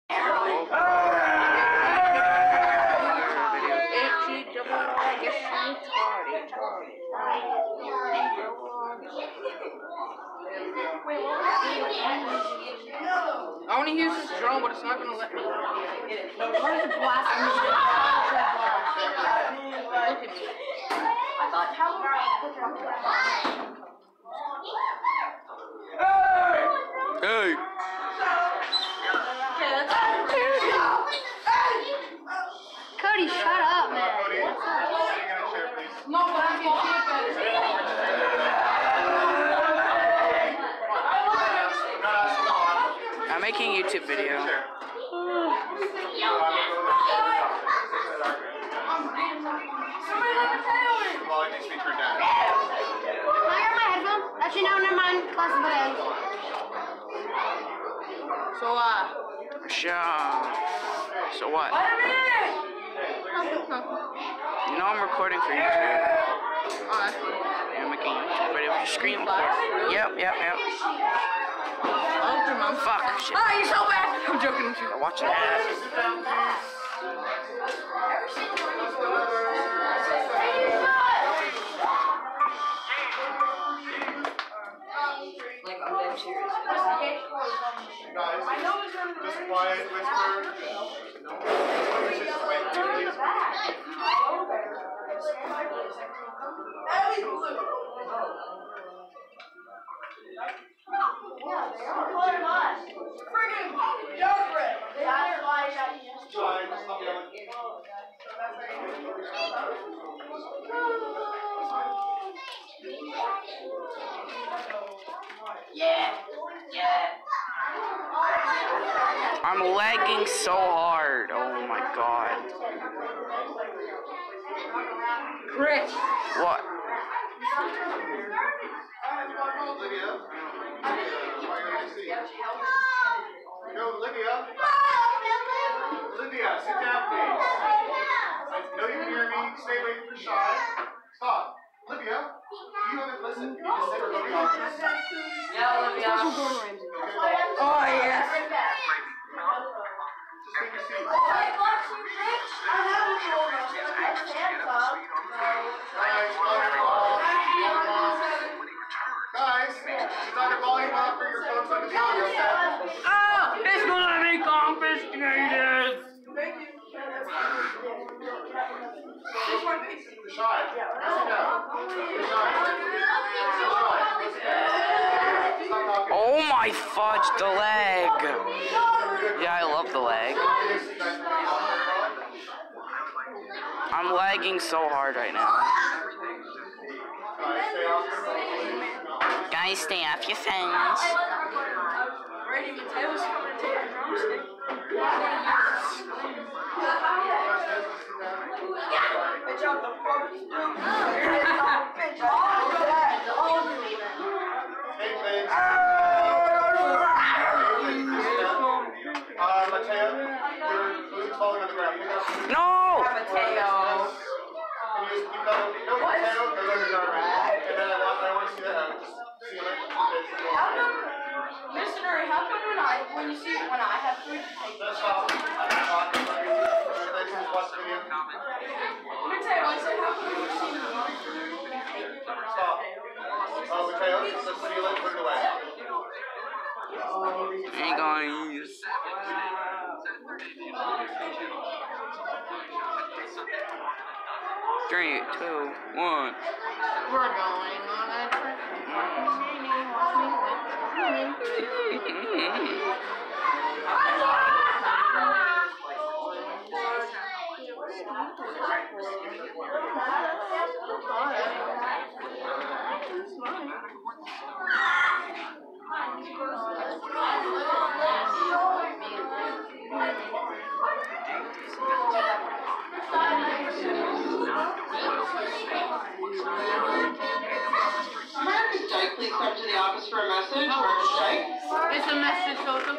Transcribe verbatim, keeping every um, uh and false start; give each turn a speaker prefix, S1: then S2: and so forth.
S1: I want to use this drone, but it's not going to let me. Look at me. I thought, how
S2: Hey!
S3: Cody, shut up, man.
S1: No, but I can see it better.
S2: I'm making a YouTube video.
S3: Actually, no, never mind. Class of day.
S1: So, uh.
S2: Sure. So what? You know I'm recording for YouTube.
S1: Oh, that's funny.
S2: Yeah, I'm making a YouTube video with your screen record. Yep, yep, yep.
S1: Oh,
S2: fuck. Shit.
S1: Ah, you're so bad. I'm joking. I'm joking.
S2: Watch that.
S1: Like, I'm dead serious.
S4: Guys, just quiet, whisper. Just wait two minutes.
S5: Yeah, they are. Friggin' Jogred! That's why I got you. Yeah! Yeah!
S2: I'm lagging so hard. Oh my god.
S1: Chris!
S2: What?
S4: Olivia? No, Olivia. Olivia, sit down, please. I know you can hear me. Stay away from the shot. Stop. Olivia, you haven't listened. You just said we're going to
S1: Yeah, Olivia.
S4: Oh,
S1: yes.
S4: Just take your seat.
S5: I haven't told them.
S4: Guys, you got your volume up for your phones on the audio.
S2: Oh, it's gonna be confiscated.
S4: The shot. Sit down. The shot.
S2: Oh my fudge, the leg. Yeah, I love the leg. I'm lagging so hard right now. Guys, stay off your phones.
S1: Ready to tell us how to take a drumstick. Bitch, I'm the fuck you do.
S4: Hey, please. Uh, Mateo, your food's falling on the ground.
S2: No!
S1: Mateo.
S4: Can you just keep that? No, Mateo, go to the garbage. And then I want, I want to see that. Uh, just seal it.
S5: How come, Missionary, how come when I, when you see, when I have food, you take
S4: Let's stop. Stop. Thanks for watching the video.
S5: Let me tell you, I said, how come when you see me,
S4: Stop. Oh, Mateo, let's seal it. Put it away.
S2: Hey guys. Three, two, one.
S1: We're going on a trip.
S6: Please come to the office for a message or a strike.
S1: It's a message, so it's